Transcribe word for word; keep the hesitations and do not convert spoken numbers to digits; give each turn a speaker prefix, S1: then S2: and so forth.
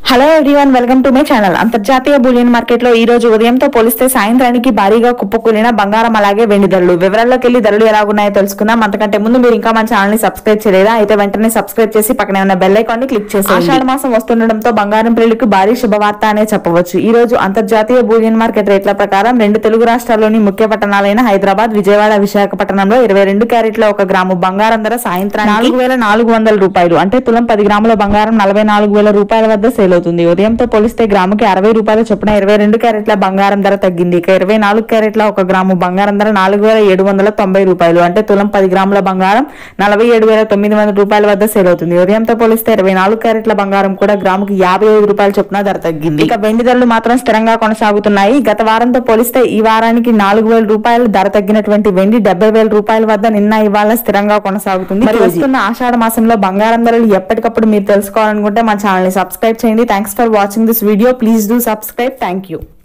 S1: Hello everyone, welcome to my channel. అంతర్జాతీయ bullion market లో ఈ రోజు ఉదయంతో పోలిస్తే సాయంత్రానికి భారీగా కుప్పకూలిన బంగారం అలాగే వెండి ధరలు. వివరాల్లోకి వెళ్లి ధరలు ఎలాగున్నాయో తెలుసుకుందాం. అంతకంటే ముందు మీరు ఇంకా మన ఛానల్ ని సబ్స్క్రైబ్ చేయలేదా అయితే వెంటనే సబ్స్క్రైబ్ చేసి పక్కనే ఉన్న బెల్ ఐకాన్ ని క్లిక్ చేసి ఆషాఢ మాసం వస్తుండటంతో బంగారం ప్రియులకు భారీ శుభవార్త అనే చెప్పవచ్చు. ఈ రోజు అంతర్జాతీయ బులియన్ మార్కెట్ రేట్ల ప్రకారం రెండు తెలుగు రాష్ట్రాల్లోని ముఖ్య పట్టణాలైన హైదరాబాద్, విజయవాడ, విశాఖపట్నంలో ఇరవై రెండు క్యారెట్ల ఒక గ్రాము బంగారం ధర సాయంత్రం నాలుగు వేల నాలుగు వందల రూపాయలు అంటే తులం పది గ్రాముల బంగారం నలభై నాలుగు వేల రూపాయల వద్ద సేల్ అవుతుంది. ఉదయంతో పోలిస్తే గ్రాముకి అరవై రూపాయల చొప్పున ఇరవై రెండు క్యారెట్ల బంగారం ధర తగ్గింది. ఇక ఇరవై నాలుగు క్యారెట్ల ఒక గ్రాము బంగారం ధర నాలుగు వేల ఏడు వందల తొంభై రూపాయలు అంటే తులం పది గ్రాముల బంగారం నలభై ఏడు వేల తొమ్మిది వందల రూపాయల వద్ద సేల్ అవుతుంది. ఉదయంతో పోలిస్తే ఇరవై నాలుగు క్యారెట్ల బంగారం కూడా గ్రాముకి యాభై ఐదు రూపాయల చొప్పున ధర తగ్గింది. ఇక వెండి ధరలు మాత్రం స్థిరంగా కొనసాగుతున్నాయి. గత వారంతో పోలిస్తే ఈ వారానికి నాలుగు వేల రూపాయలు ధర తగ్గినటువంటి వెండి డెబ్బై వేల రూపాయల వద్ద నిన్న ఇవాళ స్థిరంగా కొనసాగుతుంది. మరి వస్తున్న ఆషాఢ మాసంలో బంగారం ధరలు ఎప్పటికప్పుడు మీరు తెలుసుకోవాలనుకుంటే మా ఛానల్ ని సబ్స్క్రైబ్ చేయండి. Thanks for watching this video. Please do subscribe. Thank you.